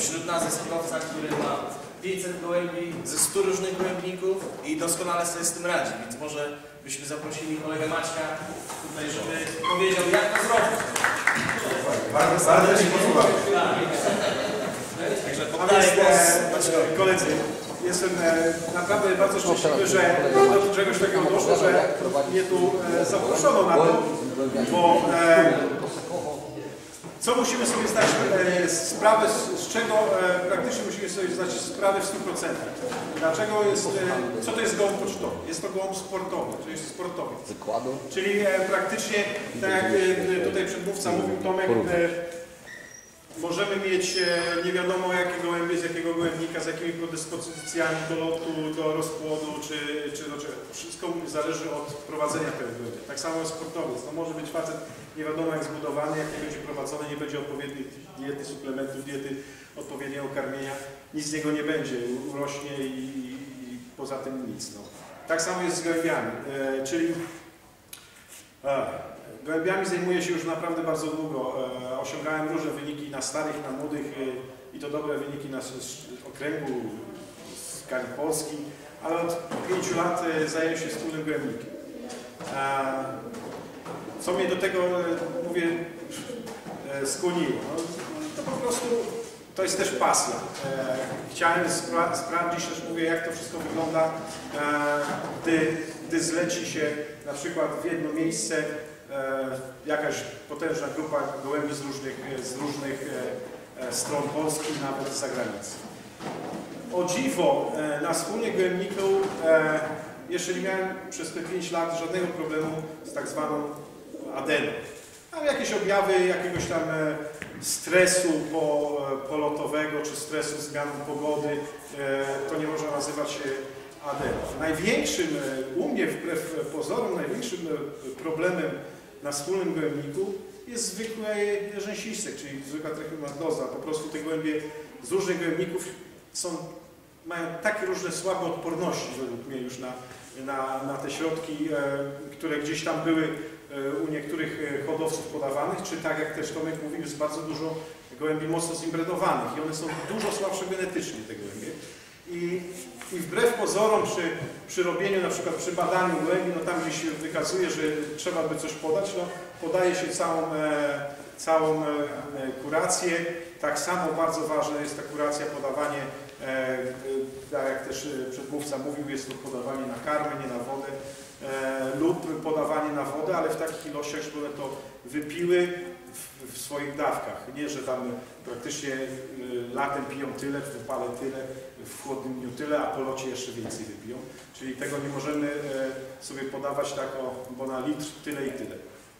wśród nas jest hodowca, który ma 500 gołębi ze 100 różnych gołębników i doskonale sobie z tym radzi, więc może byśmy zaprosili kolegę Maćka tutaj, żeby powiedział, jak to zrobić. Bardzo się podoba. Także poddaję głos. Koledzy, jestem naprawdę bardzo szczęśliwy, że do czegoś takiego doszło, że mnie tu zaproszono na to, bo co musimy sobie zdać sprawę, z czego praktycznie musimy sobie zdać sprawę w 100%. Dlaczego jest, co to jest gołąb pocztowy? Jest to gołąb sportowy, to jest sportowy. Czyli praktycznie, tak jak tutaj przedmówca mówił, Tomek, możemy mieć nie wiadomo jakie gołębie, z jakiego gołębnika, z jakimi predyspozycjami do lotu, do rozpłodu, czy do czego. Wszystko zależy od prowadzenia tego gołębia. Tak samo sportowiec. To może być facet nie wiadomo jak zbudowany, jak nie będzie prowadzony, nie będzie odpowiedniej diety, suplementów, diety, odpowiedniego karmienia. Nic z niego nie będzie, urośnie i poza tym nic. No. Tak samo jest z gołębiami, czyli gołębiami zajmuję się już naprawdę bardzo długo. Osiągałem różne wyniki na starych, na młodych i to dobre wyniki na okręgu w skali Polski, ale od 5 lat zajmuję się wspólnym gołębnikiem. Co mnie do tego, mówię, skłoniło? No, to po prostu to jest też pasja. Chciałem sprawdzić, też mówię, jak to wszystko wygląda, gdy zleci się na przykład w jedno miejsce jakaś potężna grupa gołębi z różnych stron Polski, nawet z zagranicy. O dziwo, na wspólnie gołębniku jeszcze nie miałem przez te 5 lat żadnego problemu z tak zwaną adeną. Mam jakieś objawy jakiegoś tam stresu polotowego, czy stresu zmian pogody, to nie można nazywać się adeną. Największym, u mnie wbrew pozorom, największym problemem na wspólnym gołębniku jest zwykły rzęsistek, czyli zwykła trachomatoza. Po prostu te gołębie z różnych gołębników mają takie różne słabe odporności według mnie już na te środki, które gdzieś tam były u niektórych hodowców podawanych, czy tak jak też Tomek mówił, jest bardzo dużo gołębi mocno zimbredowanych i one są dużo słabsze genetycznie, te gołębie. I wbrew pozorom przy robieniu, na przykład przy badaniu gołębi, no tam gdzieś się wykazuje, że trzeba by coś podać, no podaje się całą kurację. Tak samo bardzo ważna jest ta kuracja, podawanie, tak jak też przedmówca mówił, jest to podawanie na karmę, nie na wodę, lub podawanie na wodę, ale w takich ilościach, żeby one to wypiły w swoich dawkach. Nie, że tam praktycznie latem piją tyle, w upale tyle, w chłodnym dniu tyle, a po locie jeszcze więcej wypiją. Czyli tego nie możemy sobie podawać tak, bo na litr tyle i tyle.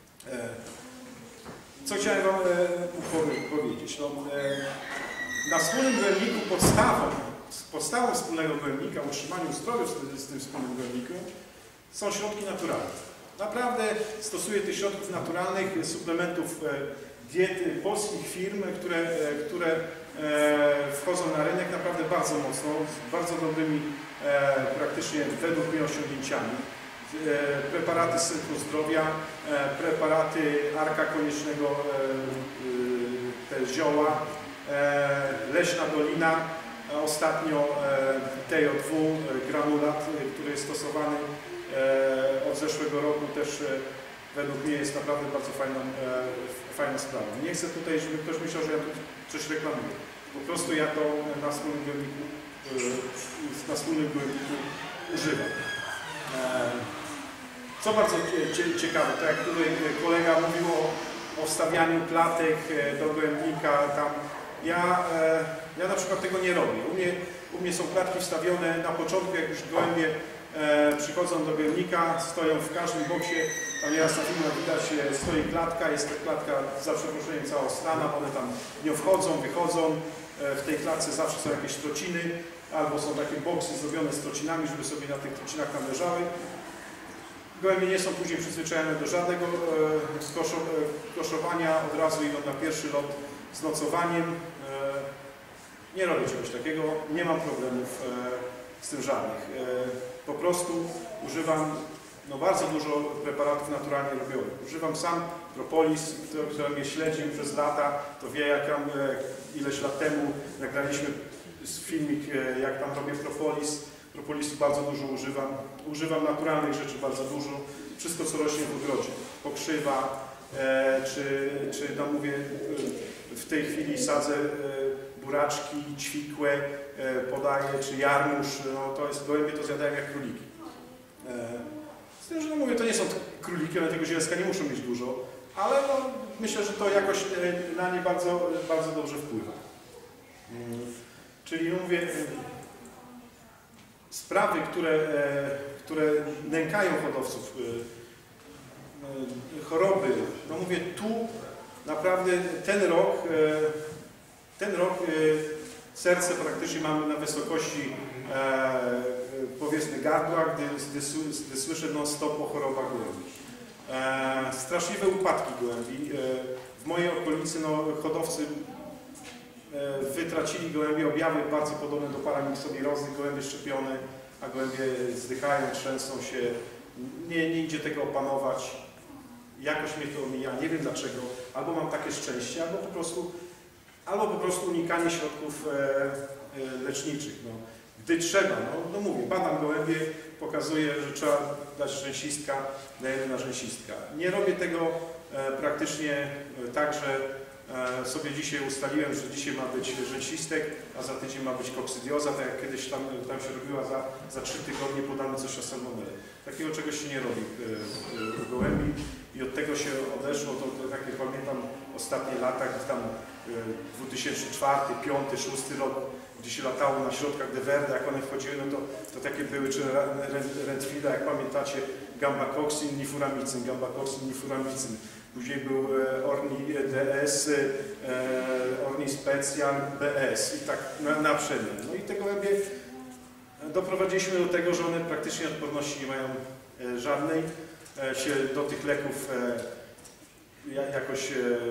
Co chciałem Wam powiedzieć? No, na wspólnym gołębniku podstawą wspólnego gołębnika, utrzymaniu ustroju z tym wspólnym gołębnikiem są środki naturalne. Naprawdę stosuję tych środków naturalnych, suplementów diety polskich firm, które wchodzą na rynek naprawdę bardzo mocno, z bardzo dobrymi praktycznie według mnie osiągnięciami. Preparaty z Centrum Zdrowia, preparaty Arka Koniecznego, te zioła, Leśna Dolina, ostatnio TJ2, granulat, który jest stosowany od zeszłego roku, też według mnie jest naprawdę bardzo fajna sprawa. Nie chcę tutaj, żeby ktoś myślał, że ja tu coś reklamuję. Po prostu ja to na wspólnym gołębniku używam. Co bardzo ciekawe, tak jak tutaj kolega mówił o wstawianiu klatek do gołębnika, tam ja na przykład tego nie robię. U mnie są klatki wstawione na początku, jak już gołębie przychodzą do gołębnika, stoją w każdym boksie, tam nieraz na filmach widać, stoi klatka, jest ta klatka za przeproszeniem cała strana, one tam nie wchodzą, wychodzą, w tej klatce zawsze są jakieś trociny, albo są takie boksy zrobione z trocinami, żeby sobie na tych trocinach tam leżały. Gołębie nie są później przyzwyczajone do żadnego koszowania, od razu idą na pierwszy lot z nocowaniem. Nie robię czegoś takiego, nie mam problemów z tym żadnych. Po prostu używam no bardzo dużo preparatów naturalnie robionych. Używam sam propolis, który mnie śledził przez lata, to wie, jak tam ileś lat temu nagraliśmy filmik, jak tam robię propolis. Propolisu bardzo dużo używam. Używam naturalnych rzeczy bardzo dużo. Wszystko, co rośnie w ogrodzie. Pokrzywa, czy no mówię, w tej chwili sadzę buraczki, ćwikłe, podaję, czy jarmuż. No to jest, gołębie to zjadają jak króliki. Z tym, że no mówię, to nie są króliki, one tego zielska nie muszą mieć dużo, ale no, myślę, że to jakoś na nie bardzo, bardzo dobrze wpływa. Czyli no mówię, sprawy, które nękają hodowców, choroby, no mówię, tu naprawdę ten rok serce praktycznie mamy na wysokości powiedzmy gardła, gdy słyszę non-stop o chorobach gołębi. Straszliwe upadki gołębi. W mojej okolicy no, hodowcy wytracili gołębie objawy bardzo podobne do paramiksowirozy, gołębie szczepione, a gołębie zdychają, trzęsą się. Nie idzie tego opanować. Jakoś mnie to omija, nie wiem dlaczego. Albo mam takie szczęście, albo po prostu unikanie środków leczniczych. No. Gdy trzeba, no mówię, badam gołębie, pokazuję, że trzeba dać rzęsistka, dajemy na rzęsistka. Nie robię tego praktycznie tak, że sobie dzisiaj ustaliłem, że dzisiaj ma być rzęsistek, a za tydzień ma być kokcydioza, tak jak kiedyś tam się robiła, za 3 tygodnie podamy coś o salmonelle. Takiego czegoś się nie robi u gołębi i od tego się odeszło, to tak jak pamiętam ostatnie lata, tam 2004, 2005, 2006 rok, gdzie się latało na środkach de Verde, jak one wchodziły, no to takie były, czy Rentfida, jak pamiętacie, Gambacoxin, Nifuramicyn, Gambacoxin, Nifuramicyn. Później był Orni DS, Orni Special, BS i tak na przemian. No i te gołębie doprowadziliśmy do tego, że one praktycznie odporności nie mają żadnej. Się do tych leków jakoś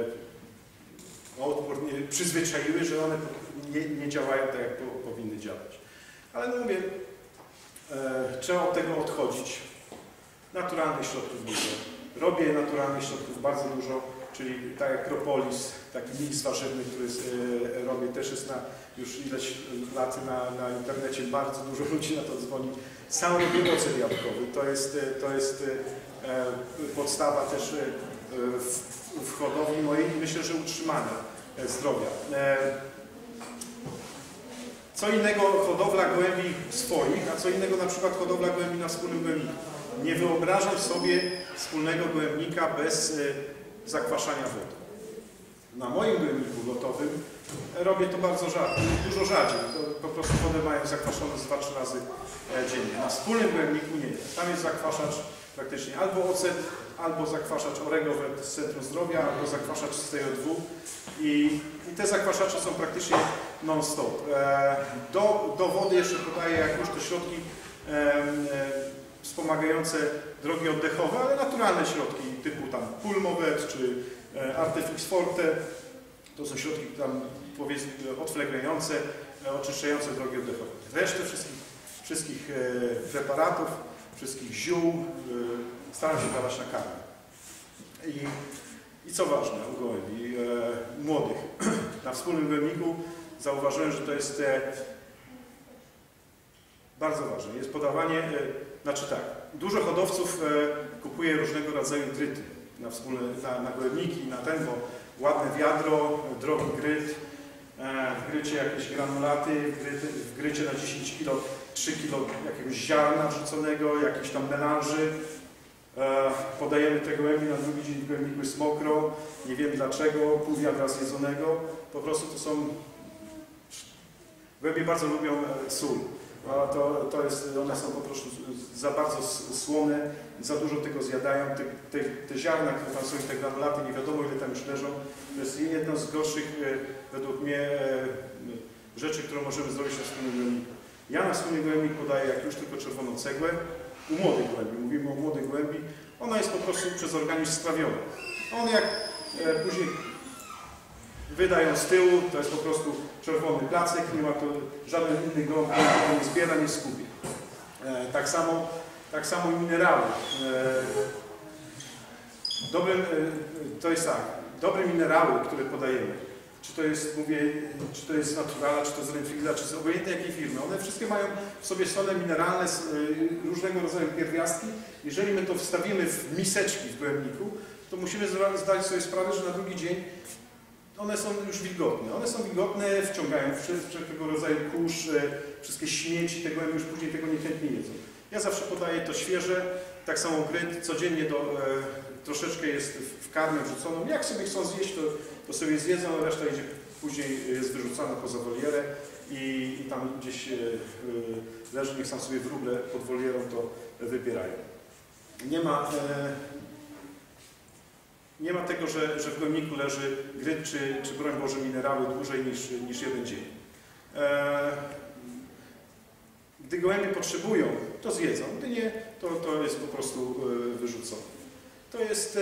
odpornie przyzwyczaiły, że one nie działają tak, jak powinny działać. Ale no mówię, trzeba od tego odchodzić. Naturalnych środków dużo. Robię naturalnych środków bardzo dużo, czyli tak jak propolis, taki miks warzywny, który robię, też jest już ileś lat na internecie, bardzo dużo ludzi na to dzwoni. Sam robię ocet jabłkowy, to jest podstawa też w hodowli mojej i myślę, że utrzymania zdrowia. Co innego hodowla gołębi swoich, a co innego na przykład hodowla gołębi na wspólnym gołębniku. Nie wyobrażam sobie wspólnego gołębnika bez zakwaszania wody. Na moim gołębniku lotowym robię to bardzo dużo rzadziej. Po prostu wodę mają zakwaszoną 2-3 razy dziennie. Na wspólnym gołębniku nie. Tam jest zakwaszacz praktycznie albo ocet, albo zakwaszacz Oregowet z Centrum Zdrowia, albo zakwaszacz z CO2 i te zakwaszacze są praktycznie non-stop. Do wody jeszcze podaję jak już te środki wspomagające drogi oddechowe, ale naturalne środki typu tam Pulmowet czy Artefix Forte. To są środki tam powiedzmy odflegrające, oczyszczające drogi oddechowe. Resztę wszystkich preparatów, wszystkich ziół staram się dawać na karmę. I co ważne u gołębi młodych, na wspólnym gołębniku zauważyłem, że to jest bardzo ważne. Jest podawanie, znaczy tak, dużo hodowców kupuje różnego rodzaju gryty na gołębniki, na ten, bo ładne wiadro, drogi gryt, w grycie jakieś granulaty, w grycie na 10 kg, 3 kg jakiegoś ziarna wrzuconego, jakichś tam melanży. Podajemy te gołębi, na drugi dzień w gołębniku jest mokro, nie wiem dlaczego, pół wiadra zjedzonego. Po prostu to są... Gołębie bardzo lubią sól. To jest, one są po prostu za bardzo słone, za dużo tego zjadają. Te ziarna, które tam są, te granulaty, nie wiadomo ile tam już leżą. To jest jedna z gorszych, według mnie, rzeczy, którą możemy zrobić na wspólnym gołębniku. Ja na wspólny gołębnik podaję jak już tylko czerwoną cegłę. U młodych gołębi, mówimy o młodych gołębi, ona jest po prostu przez organizm strawiona. On jak później wydają z tyłu, to jest po prostu czerwony placek, nie ma to żaden inny gołąb, nie zbiera, nie skubie. Tak samo Tak samo i minerały. To jest tak, dobre minerały, które podajemy, czy to jest, mówię, czy to jest Naturala, czy to z Renfield'a, czy z obojętnie jakiej firmy, one wszystkie mają w sobie sole mineralne, różnego rodzaju pierwiastki. Jeżeli my to wstawimy w miseczki w gołębniku, to musimy zdać sobie sprawę, że na drugi dzień one są już wilgotne. One są wilgotne, wciągają wszelkiego rodzaju kurz, wszystkie śmieci, te gołębie już później tego niechętnie jedzą. Ja zawsze podaję to świeże, tak samo gryt, codziennie troszeczkę jest w karmę wrzuconą. Jak sobie chcą zjeść, to sobie zjedzą, a reszta idzie, później jest wyrzucana poza wolierę i tam gdzieś leży, niech sam sobie wróble pod wolierą to wybierają. Nie ma tego, że w gołębniku leży gryt czy broń Boże minerały dłużej niż jeden dzień. Gdy gołębie potrzebują, to zjedzą, gdy nie, to jest po prostu wyrzucone. To jest,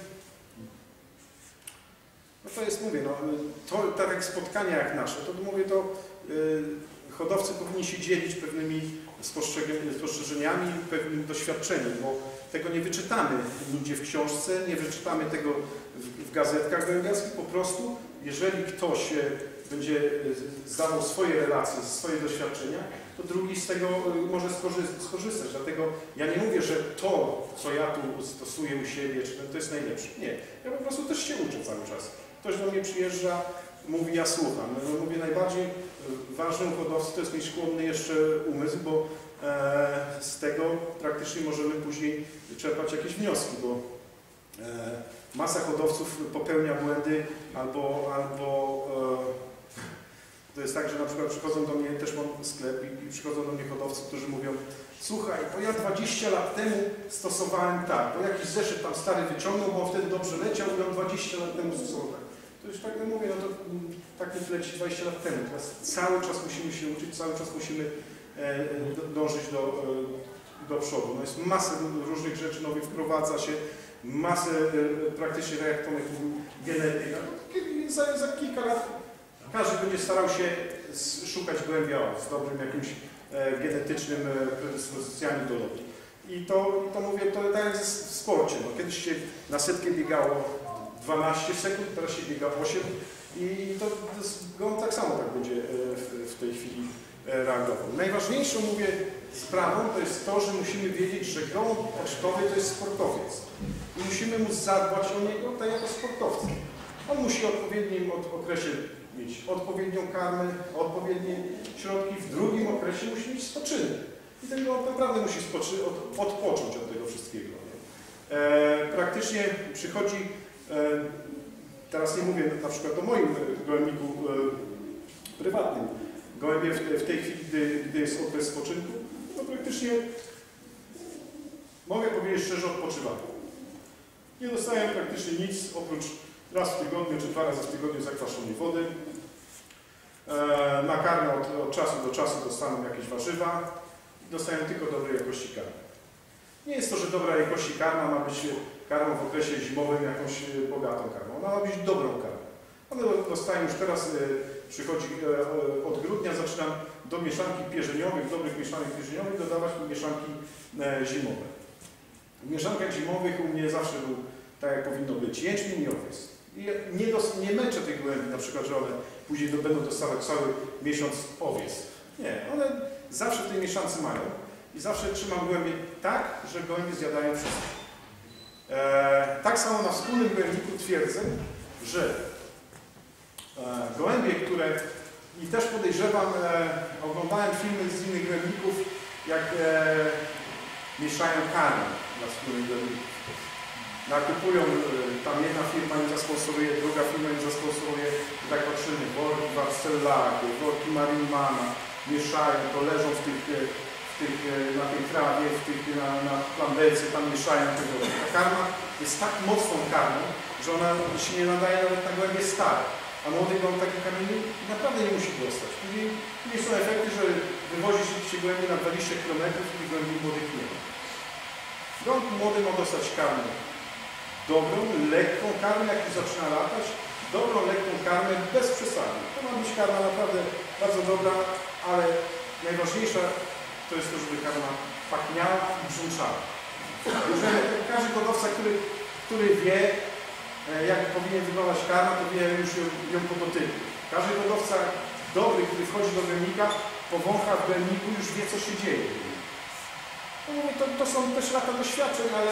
mówię, tak jak spotkania jak nasze, to mówię, hodowcy powinni się dzielić pewnymi spostrzeżeniami, pewnym doświadczeniem, bo tego nie wyczytamy nigdzie w książce, nie wyczytamy tego w gazetkach gołębiarskich. Po prostu, jeżeli ktoś będzie zdawał swoje relacje, swoje doświadczenia, to drugi z tego może skorzystać. Dlatego ja nie mówię, że to, co ja tu stosuję u siebie, czy to jest najlepsze. Nie. Ja po prostu też się uczę cały czas. Ktoś do mnie przyjeżdża, mówi, ja słucham. Mówię, najbardziej ważnym hodowcy to jest mieć chłodny jeszcze umysł, bo z tego praktycznie możemy później czerpać jakieś wnioski, bo masa hodowców popełnia błędy albo to jest tak, że na przykład przychodzą do mnie, też mam sklep i przychodzą do mnie hodowcy, którzy mówią, słuchaj, bo ja 20 lat temu stosowałem tak, bo jakiś zeszyt tam stary wyciągnął, bo on wtedy dobrze leciał i on 20 lat temu stosował tak. To już tak mówię, no to tak nie leci 20 lat temu. Teraz cały czas musimy się uczyć, cały czas musimy dążyć do przodu. No jest masę różnych rzeczy nowych, wprowadza się, masę praktycznie, tak jak Tomek mówił, genetyka. Za kilka lat każdy będzie starał się szukać gołębia z dobrym jakimś genetycznym predyspozycjami do lotu. I to mówię, to tak jak w sporcie. No, kiedyś się na setkę biegało 12 sekund, teraz się biega 8 i gołąb tak samo tak będzie w tej chwili reagował. Najważniejszą, mówię, sprawą to jest to, że musimy wiedzieć, że gołąb pocztowy to jest sportowiec. I musimy mu zadbać o niego tak jako sportowca. On musi w odpowiednim okresie mieć odpowiednią karmę, odpowiednie środki, w drugim okresie musi mieć spoczynek. I ten gołąb naprawdę musi odpocząć od tego wszystkiego. Praktycznie przychodzi, teraz nie mówię na przykład o moim gołębniku prywatnym, gołębie w tej chwili, gdy jest okres spoczynku, to praktycznie mogę powiedzieć szczerze, odpoczywają. Nie dostają praktycznie nic oprócz raz w tygodniu czy 2 razy w tygodniu zakwaszonej wody. Na karmę od czasu do czasu dostaną jakieś warzywa i dostają tylko dobrej jakości karmy. Nie jest to, że dobra jakości karma ma być karmą w okresie zimowym jakąś bogatą karmą. Ona ma być dobrą karmą. One dostają już teraz, przychodzi od grudnia, zaczynam do mieszanki pierzeniowych, dobrych mieszanek pierzeniowych dodawać mieszanki zimowe. W mieszankach zimowych u mnie zawsze był tak, jak powinno być, jęczmień i owiec. Nie męczę tych gołębi, na przykład, że one później będą dostawać cały miesiąc owiec. Nie, one zawsze w tej mieszance mają i zawsze trzymam gołębie tak, że gołębie zjadają wszystko. Tak samo na wspólnym gołębniku twierdzę, że gołębie, które i też podejrzewam, oglądałem filmy z innych gołębników, jak mieszają karmę na wspólnym gołębniku. Nakupują, tam jedna firma im zasponsoruje, druga firma im zasponsoruje, tak patrzymy, worki Barcellaky, worki Marinmana, mieszają, to leżą na tej trawie, na plamberce, tam mieszają tego. Ta karma jest tak mocną karmą, że ona się nie nadaje nawet na gołębie stare. A młody gołąb taki kamieni naprawdę nie musi dostać. Później są efekty, że wywozi się gołębie na 20 km i gołębi młodych nie ma. Gołąb młody ma dostać karmę dobrą, lekką karmę, jak już zaczyna latać, dobrą, lekką karmę, bez przesady. To ma być karma naprawdę bardzo dobra, ale najważniejsza to jest to, żeby karma pachniała i brzączała. Każdy hodowca, który wie, jak powinien wyglądać karma, to wie już ją po dotyku. Każdy hodowca dobry, który wchodzi do głębnika, powącha w głębniku, już wie, co się dzieje. No mówię, to są też lata doświadczeń, ale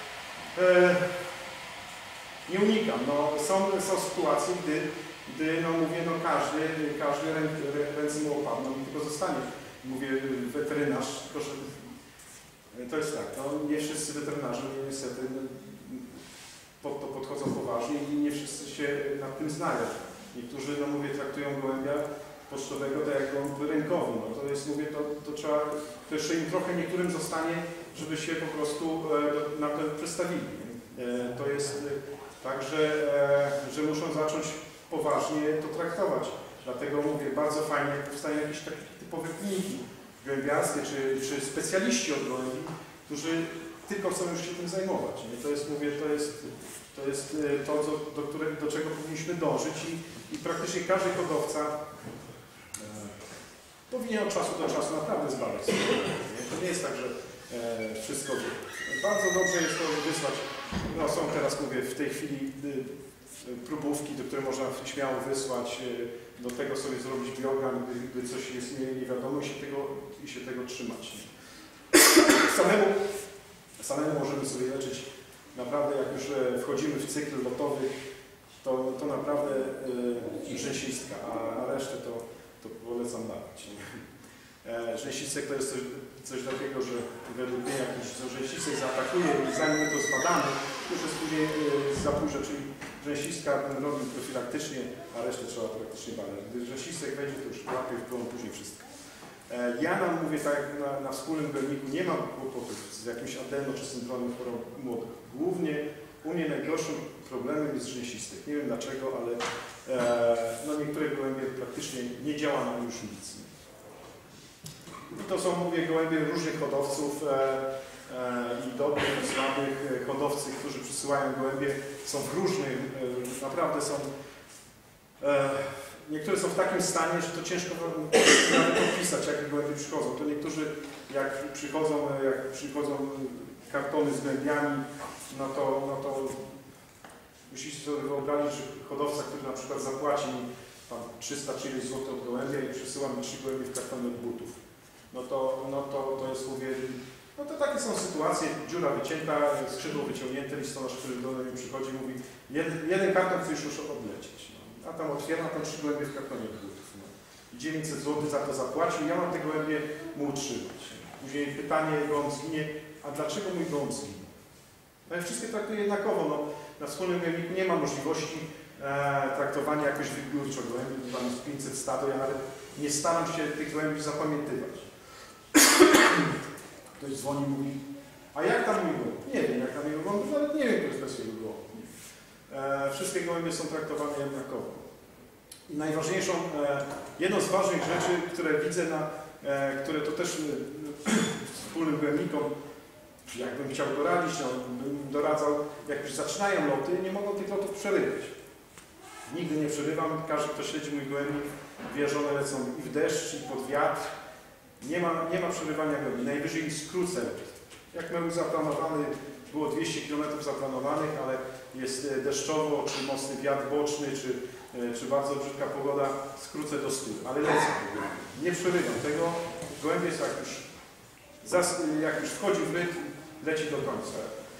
nie unikam. No, są sytuacje, gdy no mówię, no każdy ręce mu opadną i tylko zostanie. Mówię, weterynarz, tylko że to jest tak, no, nie wszyscy weterynarze niestety pod to podchodzą poważnie i nie wszyscy się nad tym znają. Niektórzy, no mówię, traktują gołębia pocztowego tak jak gołąb rękowy. No, to jest, mówię, to trzeba, to jeszcze im trochę niektórym zostanie, żeby się po prostu na to przestawili. To jest tak, że muszą zacząć poważnie to traktować. Dlatego mówię, bardzo fajnie, jak powstają jakieś takie typowe kliniki gołębiarskie, czy specjaliści od gołębi, którzy tylko chcą już się tym zajmować. Nie? To jest, mówię, to jest to, do czego powinniśmy dążyć i praktycznie każdy hodowca powinien od czasu do czasu naprawdę zbadać sobie. To nie jest tak, że wszystko wie. Bardzo dobrze jest to wysłać. No, są teraz, mówię, w tej chwili próbówki, do których można śmiało wysłać, do tego sobie zrobić biogram, gdy coś jest nie wiadomo i się tego trzymać. Samemu możemy sobie leczyć. Naprawdę, jak już wchodzimy w cykl lotowy, to naprawdę rzęsistka, a resztę to polecam dawać. Rzęsistek to jest coś takiego, że według mnie jakiś rzęsistek zaatakuje i zanim my to zbadamy, już jest później za późno, czyli rzęsistka robi profilaktycznie, a resztę trzeba praktycznie badać. Gdy rzęsistek wejdzie, to już łapie w plon później wszystko. Ja nam mówię tak, na wspólnym głębniku nie mam kłopotów z jakimś adeno czy syndromem chorób młodych. Głównie u mnie najgorszym problemem jest rzęsistek. Nie wiem dlaczego, ale no niektóre gołębie praktycznie nie działa na już nic. I to są, mówię, gołębie różnych hodowców i dobrych, i słabych hodowcy, którzy przysyłają gołębie, są w różnych, naprawdę są, niektóre są w takim stanie, że to ciężko nawet opisać, jakie gołębie przychodzą. To niektórzy, jak przychodzą kartony z gołębiami, no to musicie sobie wyobrazić, że hodowca, który na przykład zapłaci mi tam 300 czy ileś złotych od gołębia i przysyła mi 3 gołębie w kartonie od butów. No to jest, mówię, no to takie są sytuacje, dziura wycięta, skrzydło wyciągnięte, listonosz, który do mnie przychodzi, mówi, jeden karton chce już odlecieć. No. A tam otwieram, tam 3 gołębie w kartonie od butów. No. 900 zł za to zapłacił, ja mam te gołębie mu utrzymać. Później pytanie, gołąb zginie, a dlaczego mój gołąb zginie? No ja wszystkie traktuję jednakowo. No, na wspólnym gołębniku nie ma możliwości traktowania jakoś wybiórczo gołębi, tam jest 500 stado, ja nawet nie staram się tych gołębi zapamiętywać. Ktoś dzwoni i mówi, a jak tam mój gołąb? Nie wiem, jak tam jego gołąb, nawet nie wiem, kto jest bez jego gołąb. Wszystkie gołębie są traktowane jednakowo. I najważniejszą, jedną z ważnych rzeczy, które widzę, które to też wspólnym gołębnikom, jakbym chciał doradzić, no, bym doradzał, jak już zaczynają loty, nie mogą tych lotów przerywać. Nigdy nie przerywam, każdy, kto śledzi mój gołębnik, wie, że one lecą i w deszcz, i pod wiatr. Nie ma przerywania gołębi, najwyżej skrócę. Jak miał zaplanowany, było 200 km zaplanowanych, ale jest deszczowo, czy mocny wiatr boczny, czy bardzo brzydka pogoda, skrócę do 100, ale lecę. Nie przerywam tego. Gołębie jest jak już wchodzi w rytm, leci do końca.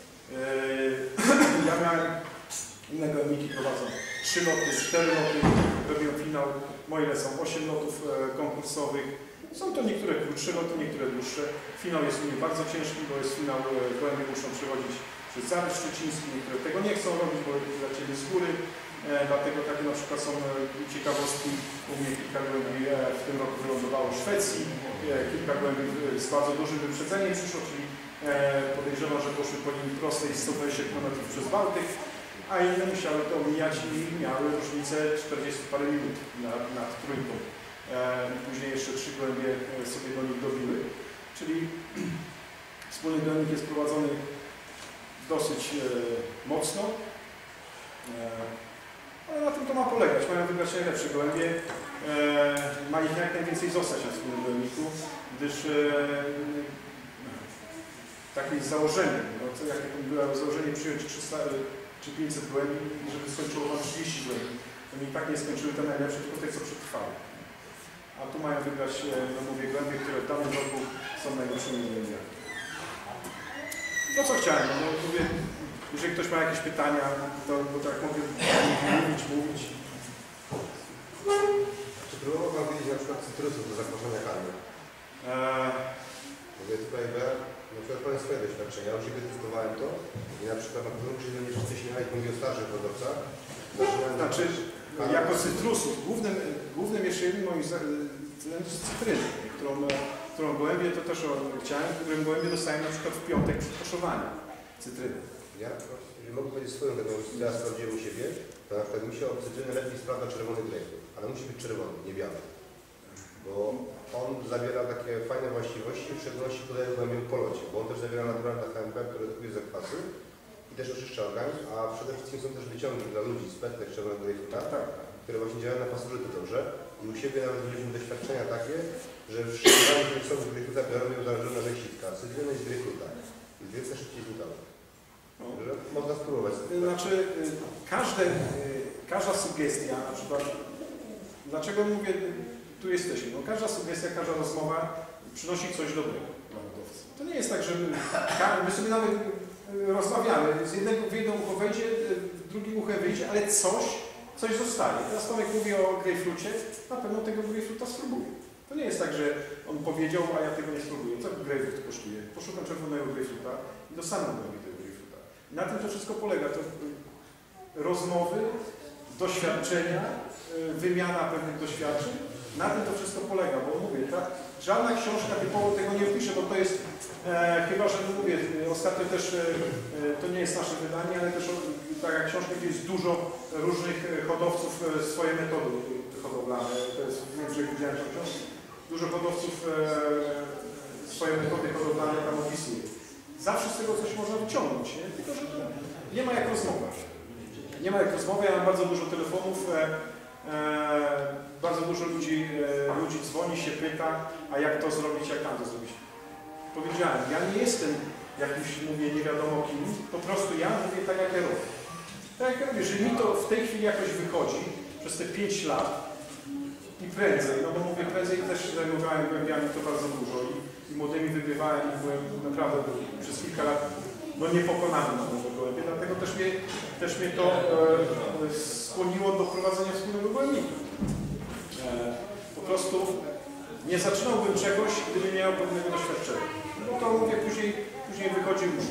Ja miałem inne gołębniki, prowadzą 3 loty, 4 loty, robią finał. Moje lecą 8 lotów konkursowych. Są to niektóre krótsze loty, niektóre dłuższe. Finał jest u mnie bardzo ciężki, bo jest finał, gołębie muszą przechodzić przez Zarys Szczeciński, niektóre tego nie chcą robić, bo lecieli z góry. Dlatego takie na przykład są ciekawostki. U mnie kilka gołębi w tym roku wylądowało w Szwecji, kilka gołębi z bardzo dużym wyprzedzeniem przyszło, czyli podejrzewam, że poszły po linii prostej 120 km przez Bałtyk, a inne musiały to omijać i miały różnicę 40 parę minut nad trójką. I później jeszcze 3 gołębie sobie do nich dobiły. Czyli wspólny gołębnik jest prowadzony dosyć mocno. Ale na tym to ma polegać. Mają wybrać najlepsze gołębie. Ma ich jak najwięcej zostać na wspólnym gołębniku, gdyż takie założenie, no, co, jakie było założenie przyjąć 300 czy 500 gołębi, żeby skończyło nam 30 gołębi. Oni i tak nie skończyły te najlepsze, tylko te, co przetrwały. A tu mają wybrać, no mówię, gołębie, które w danym roku są najlepszymi gołębiami. No co chciałem, no mówię, jeżeli ktoś ma jakieś pytania, to bo tak mogę mówić. Czy próbował Pan wiedzieć na przykład cytrusów do zakoszenia karmy? Mówię tutaj, na przykład powiem swoje doświadczenia. Ja u siebie testowałem to i na przykład na początku się do mnie wszyscy śmiali, mówię o starszych hodowcach. Znaczy, jako cytrusów, głównym jeszcze jednym moim jest cytryny, którą gołębie, to też chciałem, którą gołębie dostałem na przykład w piątek przy koszowaniu cytryny. Ja mogę powiedzieć swoją taką, ja sprawdziłem u siebie, to na przykład mi się od cytryny lepiej sprawdza czerwony grejpfrut, ale musi być czerwony, nie biały. Bo on zawiera takie fajne właściwości, w szczególności podaje gołębiom po locie, bo on też zawiera naturalne HMP, które redukuje zakwasy i też oczyszcza organizm, a przede wszystkim są też wyciągi dla ludzi z petek czerwonego grejpfruta, które właśnie działają na fasoryty dobrze. I u siebie nawet mieliśmy doświadczenia takie, że w szczególności grejpfruta grejpfruta biorą ją zależą na sitka, cytryny z grejpfruta i grejpfruta szybciej znikały. Można spróbować. Znaczy, każda sugestia, na przykład, dlaczego mówię, tu jesteśmy, no każda sugestia, każda rozmowa przynosi coś dobrego dla hodowcy. To nie jest tak, że my sobie nawet rozmawiamy, w jedno ucho wejdzie, w drugim uchem wyjdzie, ale coś zostaje. Teraz Tomek mówi o grejpfrucie, na pewno tego grejpfruta spróbuję. To nie jest tak, że on powiedział, a ja tego nie spróbuję. Co grejpfrut kosztuje? Poszukam czerwonego grejpfruta i dostanę tego grejpfruta. I na tym to wszystko polega. To rozmowy, doświadczenia, wymiana pewnych doświadczeń. Na tym to wszystko polega, bo mówię, żadna książka typowo tego nie opisze, bo to jest, chyba że mówię, ostatnio też, to nie jest nasze wydanie, ale też taka książka, gdzie jest dużo różnych hodowców, swoje metody hodowlane, to jest, nie wiem, że widziałem tą książkę, dużo hodowców swoje metody hodowlane tam opisuje. Zawsze z tego coś można wyciągnąć, nie? Tylko że nie ma jak rozmawiać. Nie ma jak rozmawiać, ja mam bardzo dużo telefonów, bardzo dużo ludzi dzwoni, się pyta, a jak to zrobić, jak tam to zrobić. Powiedziałem, ja nie jestem jakimś, mówię, nie wiadomo kim, po prostu ja mówię tak, jak ja robię. Tak jak ja robię, że mi to w tej chwili jakoś wychodzi przez te 5 lat i prędzej, no bo mówię, prędzej też zajmowałem gołębiami to bardzo dużo i młodymi wygrywałem i byłem naprawdę przez kilka lat no niepokonany na nowe gołębie, dlatego też mnie to skłoniło do prowadzenia wspólnego gołębnika. Po prostu nie zaczynałbym czegoś, gdybym nie miał pewnego doświadczenia. No to mówię, później wychodzi już.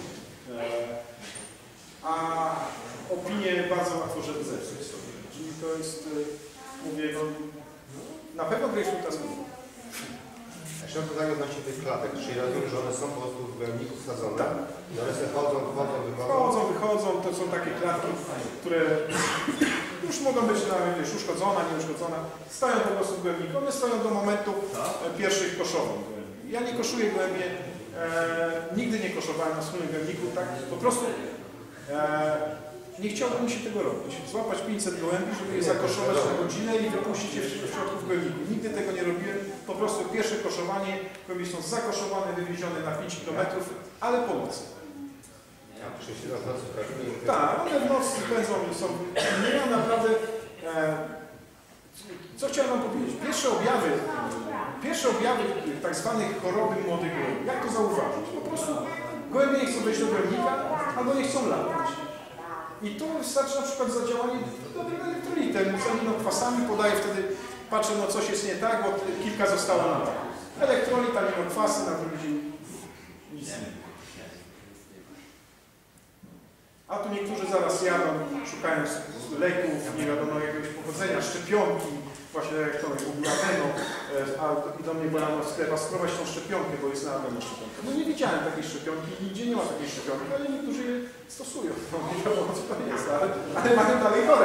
A opinię bardzo łatwo, żeby zepsuć sobie. Czyli to jest, mówię, no, na pewno grejpfruta spróbuję. Jeszcze mam pytanie odnośnie tych klatek, czyli rozumiem, że one są po prostu w gołębniku wsadzone. Tak. I one sobie wychodzą. To są takie klatki, które już mogą być nawet już uszkodzona, nieuszkodzona. Stoją po prostu w gołębniku. One stoją do momentu pierwszych koszowań gołębi. Ja nie koszuję gołębie, nigdy nie koszowałem na wspólnym gołębniku, tak po prostu nie chciałbym się tego robić. Złapać 500 gołębi, żeby je zakoszować na godzinę i wypuścić je w środku w gołębniku. Nigdy tego nie robiłem. Po prostu pierwsze koszowanie, gołębie są zakoszowane, wywiezione na 5 km, ale po nocy. Tak, one w nocy spędzą i są. Ja naprawdę, co chciałem wam powiedzieć? Pierwsze objawy tak zwanych choroby młodych gołębi. Jak to zauważyć? Po prostu gołębie nie chcą wejść do gołębnika albo nie chcą latać. I tu wystarczy na przykład zadziałanie dobrym elektrolitem, z aminokwasami, podaję wtedy, patrzę, no coś jest nie tak, bo kilka zostało na tak. Elektrolit, aminokwasy, na drugi dzień nic nie. A tu niektórzy zaraz jadą, szukając leków, nie wiadomo jakiegoś pochodzenia, szczepionki, właśnie jak to mówił Adeno, a idą mnie w sklepach spróbować tą szczepionkę, bo jest na Adeno szczepionka. No nie widziałem takiej szczepionki, nigdzie nie ma takiej szczepionki, ale niektórzy je stosują. No nie wiadomo co to jest, ale mają dalej chore.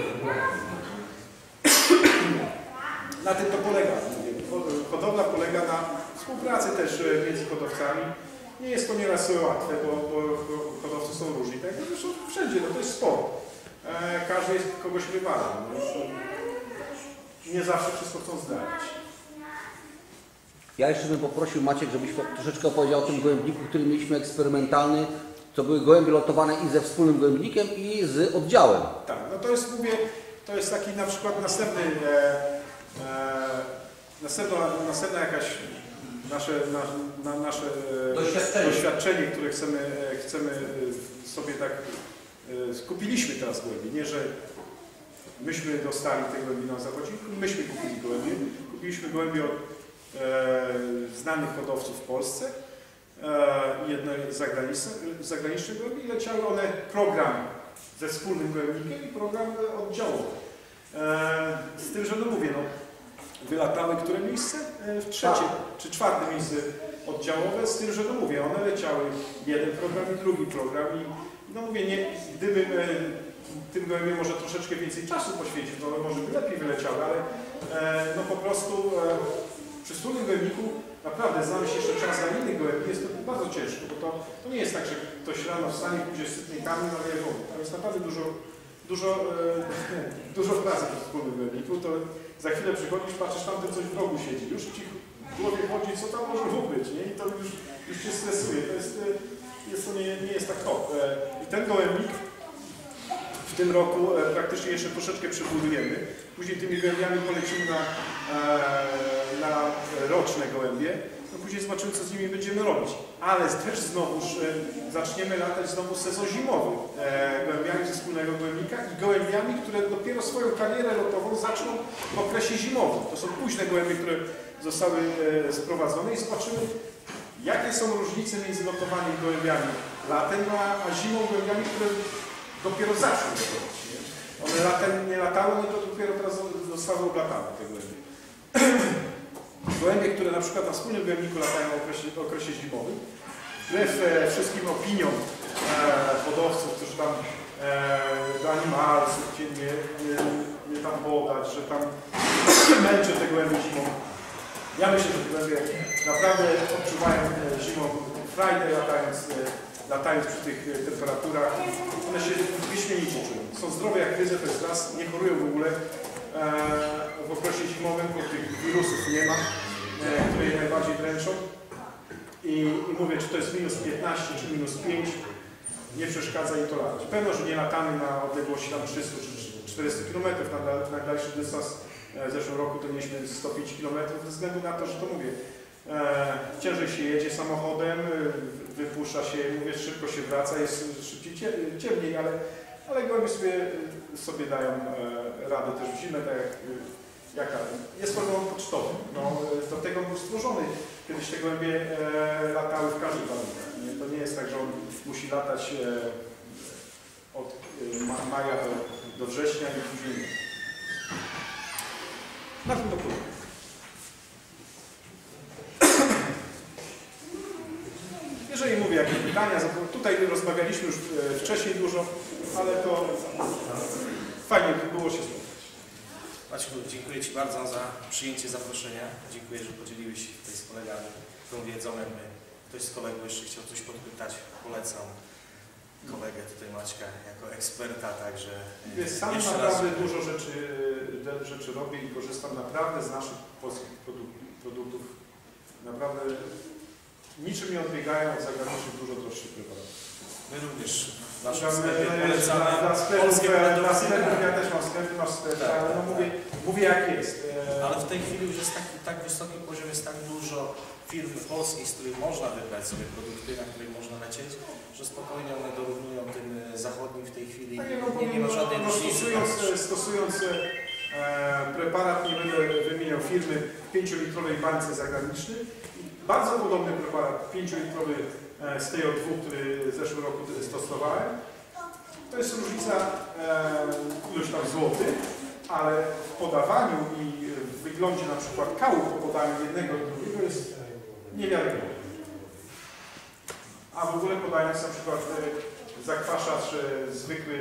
Na tym to polega. Hodowla polega na współpracy też między hodowcami. Nie jest to nieraz łatwe, bo hodowcy są różni. Tak jak zresztą wszędzie, no to jest sport. Każdy jest kogoś rywalem. Nie zawsze wszystko chcą zdradzić. Ja jeszcze bym poprosił, Maciek, żebyś troszeczkę opowiedział o tym gołębniku, który mieliśmy eksperymentalny. To były gołębie lotowane i ze wspólnym gołębnikiem, i z oddziałem. Tak, no to jest, mówię, to jest taki na przykład następna jakaś nasze doświadczenie, które chcemy sobie tak, kupiliśmy teraz gołębie, nie, że myśmy dostali te gołębie na zachodzie, myśmy kupili gołębie, kupiliśmy gołębie od znanych hodowców w Polsce, jedne zagraniczne gołębie i leciały one program ze wspólnym gołębnikiem i program oddziałowy. Z tym, że no mówię, no, wylatały które miejsce? W trzecie czy czwarte miejsce oddziałowe, z tym, że no mówię, one leciały jeden program i drugi program i no mówię, nie, gdybym tym gołębiom może troszeczkę więcej czasu poświęcił, to może by lepiej wyleciały, ale no po prostu przy wspólnym gołębniku naprawdę znamy się jeszcze czas na innych gołębi, jest to bardzo ciężko, bo to nie jest tak, że ktoś rano wstanie, pójdzie z sypnikami, no nie wody. Tam jest naprawdę dużo pracy przy wspólnym gołębniku, to za chwilę przychodzisz, patrzysz, tamten coś w rogu siedzi, już ci w głowie chodzi, co tam może być, nie? I to już cię stresuje, to nie jest tak top. I ten gołębnik w tym roku praktycznie jeszcze troszeczkę przebudujemy. Później tymi gołębiami polecimy na roczne gołębie. No później zobaczymy, co z nimi będziemy robić. Ale też znowuż zaczniemy latać znowu sezon zimowy gołębiami ze wspólnego gołębnika i gołębiami, które dopiero swoją karierę lotową zaczną w okresie zimowym. To są późne gołębie, które zostały sprowadzone i zobaczymy, jakie są różnice między lotowaniem gołębiami latem, a zimą gołębiami, które dopiero zaczną lotować. One latem nie latały, one to dopiero teraz zostały oblatane, te gołębie. Gołębie, które na przykład na wspólnym gołębniku latają w okresie zimowym, wbrew wszystkim opiniom hodowców, którzy tam do animalsów nie tam podać, że tam męczą te gołębie zimą. Ja myślę, że te gołębie naprawdę odczuwają zimą frajdę latając przy tych temperaturach. One się wyśmienicie czują. Są zdrowe jak ryzy, to jest raz, nie chorują w ogóle w okresie zimowym, bo tych wirusów nie ma, które je najbardziej dręczą. I mówię, czy to jest minus 15, czy minus 5, nie przeszkadza im to latać. Pewno, że nie latamy na odległości tam 300 czy 400 km, na dalszy dystans w zeszłym roku to mieliśmy 105 km, ze względu na to, że to mówię, ciężej się jedzie samochodem, wypuszcza się, mówię, szybko się wraca, jest szybciej, ciemniej, ale gołębie sobie dają radę też w zimę, tak jak jest program pocztowy. No, do tego był stworzony. Kiedyś te gołębie latały w każdych warunkach. To nie jest tak, że on musi latać od maja do września i później nie. Na tym to płynie. Jeżeli mówię jakieś pytania, tutaj rozmawialiśmy już wcześniej dużo, ale to fajnie by było się spotkać. Maćku, dziękuję Ci bardzo za przyjęcie zaproszenia. Dziękuję, że podzieliłeś się tutaj z kolegami tą wiedzą. Jakby ktoś z kolegów jeszcze chciał coś podpytać, polecam kolegę tutaj Maćka jako eksperta, także sam naprawdę dużo rzeczy robię i korzystam naprawdę z naszych polskich produktów. Naprawdę niczym nie odbiegają od zagranicznych dużo droższych preparatów. My również w naszym sklepie polecamy polskie produkty. Ja też mam sklepy, masz sklepy, ale no mówię jak jest. Ale w tej chwili już jest tak wysoki poziom, jest tak dużo firm polskich, z których można wybrać sobie produkty, na których można lecieć, że spokojnie one dorównują tym zachodnim w tej chwili. Nie ma żadnej różnicy. Stosując preparat, nie będę wymieniał firmy, w 5-litrowej bańce zagranicznej. Bardzo podobny preparat, 5-litrowy z TO2, który w zeszłym roku stosowałem. To jest różnica ilość tam złotych, ale w podawaniu i w wyglądzie na przykład kału po podaniu jednego i drugiego jest niewiarygodny. A w ogóle podając na przykład zakwaszacz zwykły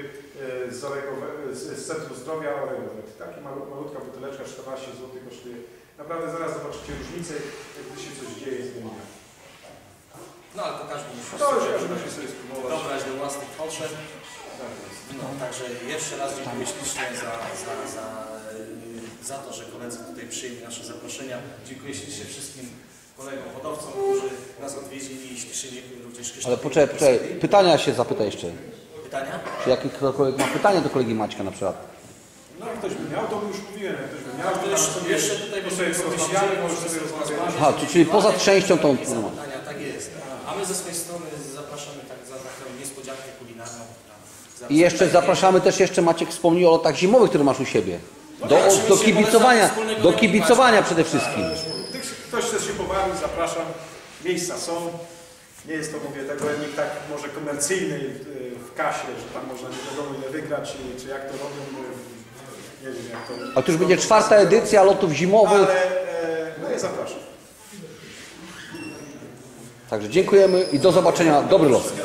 z Centrum Zdrowia Oregowe. Taka malutka buteleczka, 14 zł kosztuje. Naprawdę zaraz zobaczycie różnicę, gdy się coś dzieje z nimi. No ale to każdy musi sobie spróbować. dobrać do własnych potrzeb. No, także jeszcze raz dziękuję ślicznie za to, że koledzy tutaj przyjęli nasze zaproszenia. Dziękuję ślicznie wszystkim kolegom hodowcom, którzy nas odwiedzili i ślicznie dziękuję również Krzysztofowi. Ale poczekaj, pytania się zapyta jeszcze. Pytania? Czy jakikolwiek ma pytanie do kolegi Maćka na przykład? No jak ktoś by miał, to już mówiłem, jak ktoś by miał, To jeszcze tutaj sobie porozmawiamy, może sobie rozmawiamy. Aha, czyli poza częścią tą... Pytania, tak jest. A my ze swojej strony zapraszamy tak za taką niespodziankę kulinarną. I jeszcze zapraszamy też jeszcze, Maciek wspomniał o lotach zimowych, które masz u siebie. Do kibicowania przede wszystkim. Ktoś chce się pobawić, zapraszam. Miejsca są. Nie jest to, mówię, tak gołębnik tak może komercyjny w kasie, że tam można nie wiadomo ile wygrać, czy jak to robią, nie wiem jak to... A to już będzie 4. edycja lotów zimowych. Ale no ja zapraszam. Także dziękujemy i do zobaczenia. Dobry los.